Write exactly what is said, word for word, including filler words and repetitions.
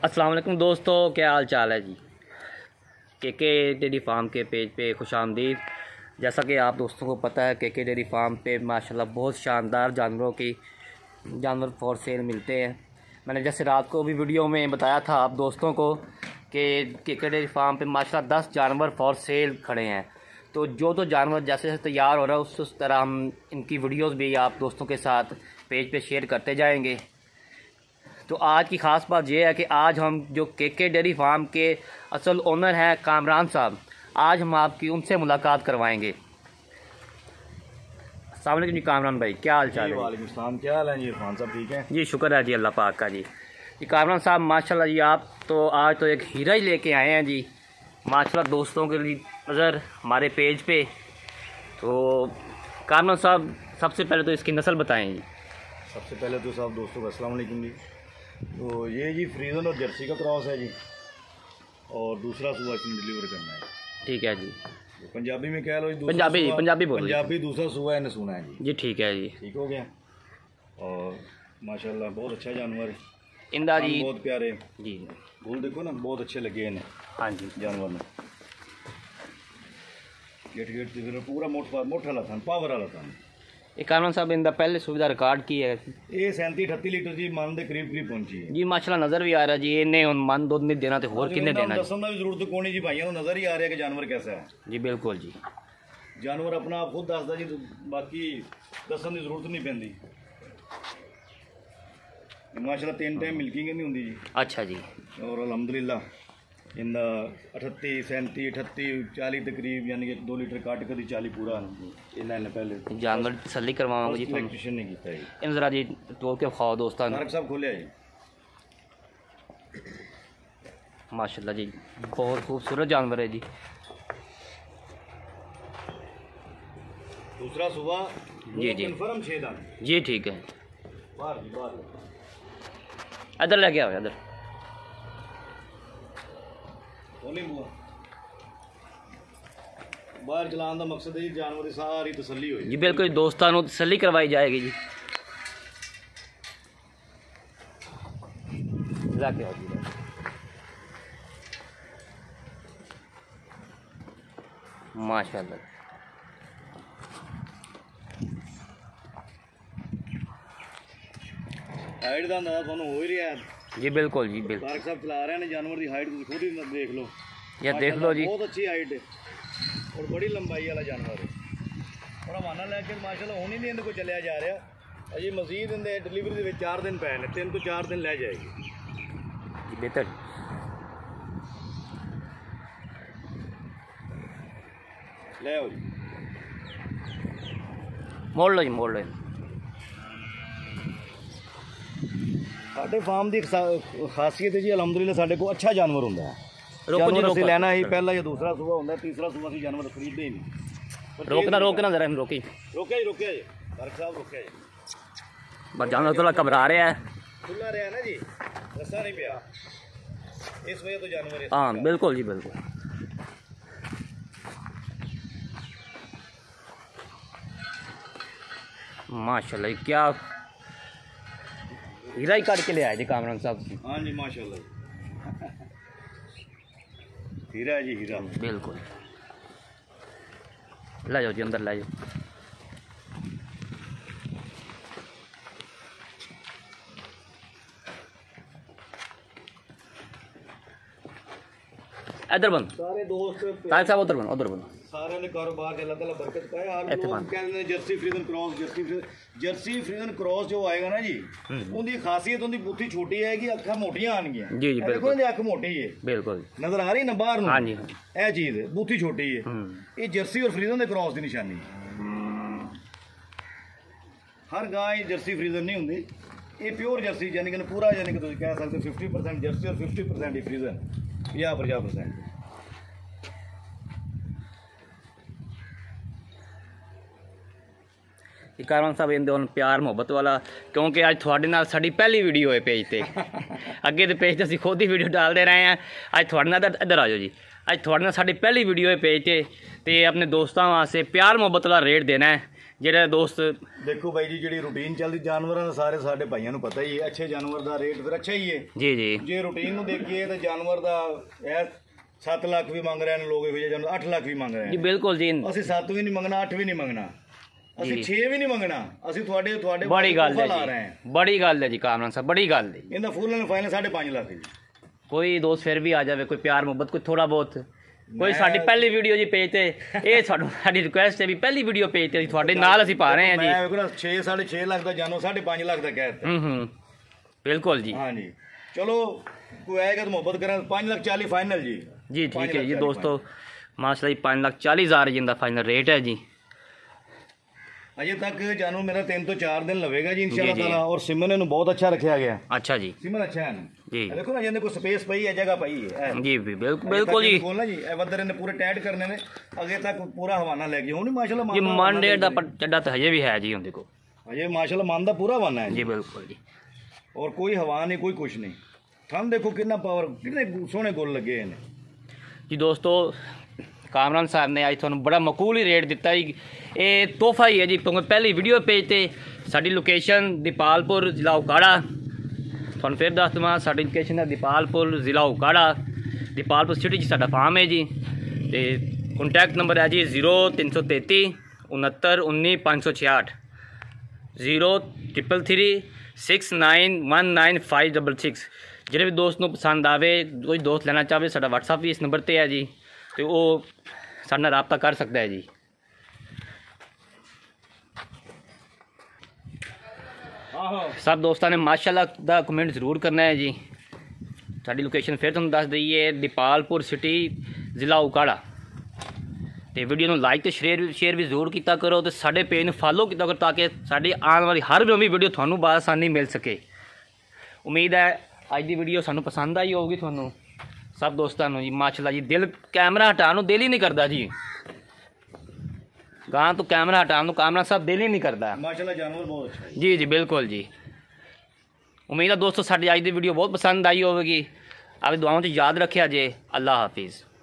अस्सलाम वालेकुम दोस्तों, क्या हाल चाल है जी। के के डेयरी फार्म के पेज पे खुशामदीद। जैसा कि आप दोस्तों को पता है, के के डेयरी फार्म पे माशाल्लाह बहुत शानदार जानवरों की जानवर फॉर सेल मिलते हैं। मैंने जैसे रात को भी वीडियो में बताया था आप दोस्तों को कि के के डेयरी फार्म पे माशाल्लाह दस जानवर फॉर सेल खड़े हैं। तो जो तो जानवर जैसे जैसे तैयार हो रहा है उस उस तरह हम इनकी वीडियोस भी आप दोस्तों के साथ पेज पे शेयर करते जाएंगे। तो आज की ख़ास बात यह है कि आज हम जो के के डेयरी फार्म के असल ओनर हैं कामरान साहब, आज हम आपकी उनसे मुलाकात करवाएंगे। अस्सलाम वालेकुम जी कामरान भाई, क्या हाल चाल है? वालेकुम सलाम, क्या हाल है जी? इरफान साहब ठीक है जी, शुक्र है जी अल्लाह पाक का। जी जी कामरान साहब माशाल्लाह जी, आप तो आज तो एक हीरा ही लेके आए हैं जी माशाल्लाह दोस्तों के लिए नज़र हमारे पेज पे। तो कामरान साहब सबसे पहले तो इसकी नस्ल बताएं जी। सबसे पहले तो साहब दोस्तों को अस्सलाम वालेकुम जी। तो ये जी फ्रीजन और जर्सी का क्रॉस है जी, और दूसरा सुबह इसमें डिलीवर करना है। ठीक है जी, तो पंजाबी में कह लो जी, पंजाबी पंजाबी बोलो। पंजाबी दूसरा सुबह इन्हें सुना है जी। जी ठीक है जी, ठीक हो गया। और माशाल्लाह बहुत अच्छा जानवर है इंदा जी, बहुत प्यारे जी। फूल देखो ना, बहुत अच्छे लगे इन्हें। हाँ जी, जानवर में गेट गेट पूरा मोटा मोटा वाला था, पावर वाला था। ये कामरान साहब इंदा पहले सुविधा रिकॉर्ड की है ये सैंती अठत्ती लीटर जी मन के करीब करीब पहुंची है जी माशाल्लाह। नज़र भी आ रहा जी, इन्हें हुण मन दुध नहीं देना तो होर किन्ने देना दसन का भी जरूरत कोई नहीं जी, भाइयों को नज़र ही आ रहा है कि जानवर कैसा है जी। बिल्कुल जी, जानवर अपना आप खुद दसदा जी, तो बाकी दसन की जरूरत नहीं पैंदी। माशाल्लाह तीन टाइम मिल्किंग नहीं होंगी जी। अच्छा जी। और अलहमदुलिल्लाह इंदा अठत्ती सैंती अठत्ती चाली तकरीब, यानी कि दो लीटर काट कर चाली पूरा इन्हें पहले जानवर तसल्ली करवाऊंगा जी। इलेक्ट्रिशियन ने किया है। इन जरा जी तोड़ के खाओ दोस्तों। तारक साहब खोलिया जी माशाल्लाह जी, बहुत खूबसूरत जानवर है जी। दूसरा सुबह जी जी कन्फर्म छः दान जी। ठीक है, बाहर बाहर इधर लेके आओ इधर। बाहर चलाने का मकसद है जानवर की सारी तसल्ली हो जी। बिल्कुल दोस्तों को तसल्ली करवाई जाएगी जी। लेके आओ जी। माशाल्लाह हाइट का अंदाजा थानू हो ही रहा है जी। बिल्कुल जी, बिल्कुल तारक साहब चला रहे हैं जानवर की हाइट खुद ही देख लो, ये देख लो जी, बहुत अच्छी हाइट है और बड़ी लंबाई वाला जानवर है। और हमारा लैके माशाल्लाह होनी नहीं इनको चलिया जा रहा अजी मजीद इनके डिलीवरी के चार दिन पै ने, तीन तो चार दिन लै जाएगी जी। बेहतर ले आओ जी, मोड़ लो जी, मोड़ लो। साडे फार्म की खासियत है जी अलहमदुलिल्लाह साडे को अच्छा जानवर होंदा है। रोको जी, रोको लेना ही पहला या दूसरा सुबह होंदा, तीसरा सुबह से जानवर खरीदते ही नहीं। रोकना रोकना जरा रोकी रोके जी रोके जी तारक साहब रोके जी। बस जानवर थोड़ा घबरा रहा है, खुला रहा ना जी, रस्सा नहीं पिया इस वजह तो जानवर। हाँ बिल्कुल जी, बिल्कुल। माशाल्लाह क्या हीरा ही काट के ले आए जी कामरान साहब। हाँ जी माशाल्लाह हीरा जी, हीरा बिल्कुल। ले जाओ जी, अंदर ले जाओ। इधर बन सारे दोस्त ताज साहब, उधर बन उधर बन। सारे ने कारोबार अल्लाह ताला बरकत पाए। हर लोग कहते हैं Jersey Friesian cross, Jersey Jersey Friesian cross जो आएगा ना जी, उनकी खासियत उनकी बुद्धि छोटी है कि अखा मोटियां आनगियां जी जी। देखो इनकी अख मोटी है, बिल्कुल नजर आ रही ना बाहर नु। हाँ जी, यह चीज है, बुद्धि छोटी है। ये जर्सी और फ्रीजन के क्रॉस की निशानी है। हर गाय जर्सी फ्रीजन नहीं होंगी, ये प्योर जर्सी यानी कि पूरा, यानी कि तुम कह सकते फिफ्टी परसेंट जर्सी और फिफ्टी परसेंट ही फ्रीजन, पचास पचास परसेंट। कामरान साहब इंदे हुण प्यार मुहब्बत वाला, क्योंकि अज थोड़े नाल साडी पहली वीडियो है पेज ते। अगे तो पेज ते असीं खुद ही वीडियो डालते रहे हैं, अज थोड़े नाल इधर आ जाओ जी, अज थोड़े नाल साडी पहली वीडियो है पेज ते ते अपने दोस्तों वास्ते प्यार मुहब्बत वाला रेट देना है ਜਿਹੜੇ ਦੋਸਤ ਦੇਖੋ ਬਾਈ ਜੀ ਜਿਹੜੀ ਰੂਟੀਨ ਚੱਲਦੀ ਜਾਨਵਰਾਂ ਦਾ ਸਾਰੇ ਸਾਡੇ ਭਾਈਆਂ ਨੂੰ ਪਤਾ ਹੀ ਹੈ, ਅੱਛੇ ਜਾਨਵਰ ਦਾ ਰੇਟ ਫਿਰ ਅੱਛਾ ਹੀ ਹੈ ਜੀ ਜੀ। ਜੇ ਰੂਟੀਨ ਨੂੰ ਦੇਖੀਏ ਤਾਂ ਜਾਨਵਰ ਦਾ ਇਹ ਸੱਤ ਲੱਖ ਵੀ ਮੰਗ ਰਹੇ ਨੇ ਲੋਕ, ਇਹੋ ਜਿਹੇ ਜਾਨਵਰ ਅੱਠ ਲੱਖ ਵੀ ਮੰਗ ਰਹੇ ਨੇ ਜੀ। ਬਿਲਕੁਲ ਜੀ, ਅਸੀਂ ਸੱਤ ਵੀ ਨਹੀਂ ਮੰਗਣਾ, ਅੱਠ ਵੀ ਨਹੀਂ ਮੰਗਣਾ, ਅਸੀਂ ਛੇ ਵੀ ਨਹੀਂ ਮੰਗਣਾ, ਅਸੀਂ ਤੁਹਾਡੇ ਤੁਹਾਡੇ ਬੜੀ ਗੱਲ ਹੈ ਲਾ ਰਹੇ ਹਾਂ। ਜੀ, ਬੜੀ ਗੱਲ ਹੈ ਜੀ ਕਾਮਰਾਨ ਸਾਹਿਬ, ਬੜੀ ਗੱਲ ਹੈ। ਇਹਦਾ ਫੁੱਲ ਐਂਡ ਫਾਈਨਲ ਸਾਢੇ ਪੰਜ ਲੱਖ ਜੀ। ਕੋਈ ਦੋਸਤ ਫਿਰ ਵੀ ਆ ਜਾਵੇ, ਕੋਈ ਪਿਆਰ ਮੁਹੱਬਤ, ਕੋਈ ਥੋੜਾ ਬਹੁਤ, ਕੋਈ ਸਾਡੀ ਪਹਿਲੀ ਵੀਡੀਓ ਜੀ ਪੇਜ ਤੇ ਇਹ ਸਾਨੂੰ ਸਾਡੀ ਰਿਕੁਐਸਟ ਹੈ ਵੀ ਪਹਿਲੀ ਵੀਡੀਓ ਪੇਜ ਤੇ ਤੁਹਾਡੇ ਨਾਲ ਅਸੀਂ ਪਾ ਰਹੇ ਹਾਂ ਜੀ। ਮੈਂ ਵੇਖੋ ਛੇ ਸਾਢੇ ਛੇ ਲੱਖ ਦਾ ਜਾਨੋ ਸਾਢੇ ਪੰਜ ਲੱਖ ਦਾ ਕਹਿ ਦਿੱਤਾ। ਹੂੰ ਹੂੰ ਬਿਲਕੁਲ ਜੀ। ਹਾਂਜੀ ਚਲੋ ਕੋਈ ਆਏਗਾ ਤਾਂ ਮੁਹੱਬਤ ਕਰਾਂ, ਪੰਜ ਲੱਖ ਚਾਲੀ ਫਾਈਨਲ ਜੀ। ਜੀ ਠੀਕ ਹੈ ਜੀ ਦੋਸਤੋ, ਮਾਸ਼ਾਅੱਲਾ ਜੀ ਪੰਜ ਲੱਖ ਚਾਲੀ ਹਜ਼ਾਰ ਜਿੰਦਾ ਫਾਈਨਲ ਰੇਟ ਹੈ ਜੀ। ਅਜੇ ਤੱਕ ਜਾਨੋ ਮੇਰਾ ਤਿੰਨ ਤੋਂ ਚਾਰ ਦਿਨ ਲਵੇਗਾ ਜੀ ਇਨਸ਼ਾਅੱਲਾ ਤਾਲਾ, ਔਰ ਸਿਮਨ ਇਹਨੂੰ ਬਹੁਤ ਅੱਛਾ ਰੱਖਿਆ ਗਿਆ। ਅੱਛਾ ਜੀ, ਸਿਮਨ ਅੱਛਾ ਹੈ ਜੀ। ਦੇਖੋ ਨਾ ਜਿਹਦੇ ਕੋਈ ਸਪੇਸ ਪਈ ਹੈ, ਜਗ੍ਹਾ ਪਈ ਹੈ ਜੀ ਬਿਲਕੁਲ ਬਿਲਕੁਲ ਜੀ। ਬੋਲਣਾ ਜੀ ਇਹ ਵੱਧਰ ਨੇ ਪੂਰੇ ਟਾਈਟ ਕਰਨੇ ਨੇ, ਅੱਗੇ ਤੱਕ ਪੂਰਾ ਹਵਾਨਾ ਲੈ ਗਿਆ ਹੁਣ ਮਾਸ਼ਾਅੱਲਾ। ਜੀ ਮੰਡੇ ਦਾ ਚੱਡਾ ਤਾਂ ਹਜੇ ਵੀ ਹੈ ਜੀ, ਹੁਣ ਦੇਖੋ ਹਜੇ ਮਾਸ਼ਾਅੱਲਾ ਮਨ ਦਾ ਪੂਰਾ ਹਵਾਨਾ ਹੈ ਜੀ। ਬਿਲਕੁਲ ਜੀ, ਔਰ ਕੋਈ ਹਵਾ ਨਹੀਂ, ਕੋਈ ਕੁਛ ਨਹੀਂ। ਥੰਮ ਦੇਖੋ ਕਿੰਨਾ ਪਾਵਰ, ਕਿੰਨੇ ਸੋਹਣੇ ਗੁੱਲ ਲੱਗੇ ਨੇ ਜੀ। ਦੋਸਤੋ ਕਾਮਰਾਨ ਸਾਹਿਬ ਨੇ ਅੱਜ ਤੁਹਾਨੂੰ ਬੜਾ ਮਕੂਲ ਹੀ ਰੇਟ ਦਿੱਤਾ ਜੀ, ਇਹ ਤੋਹਫਾ ਹੀ ਹੈ ਜੀ। ਕਿਉਂਕਿ ਪਹਿਲੀ ਵੀਡੀਓ ਪੇਜ ਤੇ ਸਾਡੀ ਲੋਕੇਸ਼ਨ ਦੀਪਾਲਪੁਰ ਜ਼ਿਲ੍ਹਾ ਉਕਾੜਾ, ਤੁਹਾਨੂੰ ਫਿਰ ਦੱਸ ਦੇਵਾਂ ਸਾਡੀ ਲੋਕੇਸ਼ਨ ਹੈ ਦੀਪਾਲਪੁਰ ਜ਼ਿਲ੍ਹਾ ਉਕਾੜਾ, ਦੀਪਾਲਪੁਰ ਸਿਟੀ 'ਚ ਸਾਡਾ ਫਾਰਮ ਹੈ ਜੀ। ਤੇ ਕੰਟੈਕਟ ਨੰਬਰ ਹੈ ਜੀ ਜ਼ੀਰੋ ਤਿੰਨ ਸੌ ਤੇਤੀ ਉਨੱਤਰ ਉੱਨੀ ਪੰਜ ਸੌ ਛਿਆਹਠ, zero triple three six nine one nine five double six. ਜਿਹੜੇ ਵੀ ਦੋਸਤ ਨੂੰ ਪਸੰਦ ਆਵੇ, ਕੋਈ ਦੋਸਤ ਲੈਣਾ ਚਾਹਵੇ, ਸਾਡਾ ਵਟਸਐਪ ਵੀ ਇਸ ਨੰਬਰ 'ਤੇ ਹੈ ਜੀ, ਤੇ ਉਹ ਸਾਡੇ ਨਾਲ ਰਾਬਤਾ ਕਰ ਸਕਦਾ ਹੈ ਜੀ। ਸਭ ਦੋਸਤਾਂ ਨੇ ਮਾਸ਼ਾਅੱਲਾ ਦਾ ਕਮੈਂਟ ਜ਼ਰੂਰ ਕਰਨਾ ਹੈ ਜੀ। ਸਾਡੀ ਲੋਕੇਸ਼ਨ ਫਿਰ ਤੁਹਾਨੂੰ ਦੱਸ ਦਈਏ, ਦੀਪਾਲਪੁਰ ਸਿਟੀ ਜ਼ਿਲ੍ਹਾ ਉਕਾੜਾ। ਤੇ ਵੀਡੀਓ ਨੂੰ ਲਾਈਕ ਤੇ ਸ਼ੇਅਰ ਸ਼ੇਅਰ ਵੀ ਜ਼ਰੂਰ ਕੀਤਾ ਕਰੋ, ਤੇ ਸਾਡੇ ਪੇਜ ਨੂੰ ਫਾਲੋ ਕੀਤਾ ਕਰੋ ਤਾਂ ਕਿ ਸਾਡੀ ਆਉਣ ਵਾਲੀ ਹਰ ਨਵੀਂ ਵੀਡੀਓ ਤੁਹਾਨੂੰ ਬਾਸਾਨੀ ਮਿਲ ਸਕੇ। ਉਮੀਦ ਹੈ ਅੱਜ ਦੀ ਵੀਡੀਓ ਸਾਨੂੰ ਪਸੰਦ ਆਈ ਹੋਊਗੀ ਤੁਹਾਨੂੰ ਸਭ ਦੋਸਤਾਂ ਨੂੰ ਜੀ। ਮਾਸ਼ਾਅੱਲਾ ਜੀ, ਦਿਲ ਕੈਮਰਾ ਹਟਾਉਣ ਨੂੰ ਦਿਲ ਹੀ ਨਹੀਂ ਕਰਦਾ ਜੀ, ਗਾਂ ਤੋਂ ਕੈਮਰਾ ਹਟਾਉਣ ਨੂੰ ਕਾਮਰਾਨ ਸਾਹਿਬ ਦਿਲ ਹੀ ਨਹੀਂ ਕਰਦਾ। ਮਾਸ਼ਾਅੱਲਾ ਜਾਨਵਰ ਬਹੁਤ ਅੱਛਾ ਹੈ ਜੀ ਜੀ ਬਿਲਕੁਲ ਜੀ। ਉਮੀਦ ਹੈ ਦੋਸਤੋ ਸਾਡੀ ਅੱਜ ਦੀ ਵੀਡੀਓ ਬਹੁਤ ਪਸੰਦ ਆਈ ਹੋਵੇਗੀ। ਆਪਣੀ ਦੁਆਵਾਂ 'ਚ ਯਾਦ ਰੱਖਿਆ ਜੇ। ਅੱਲਾ ਹਾਫਿਜ਼।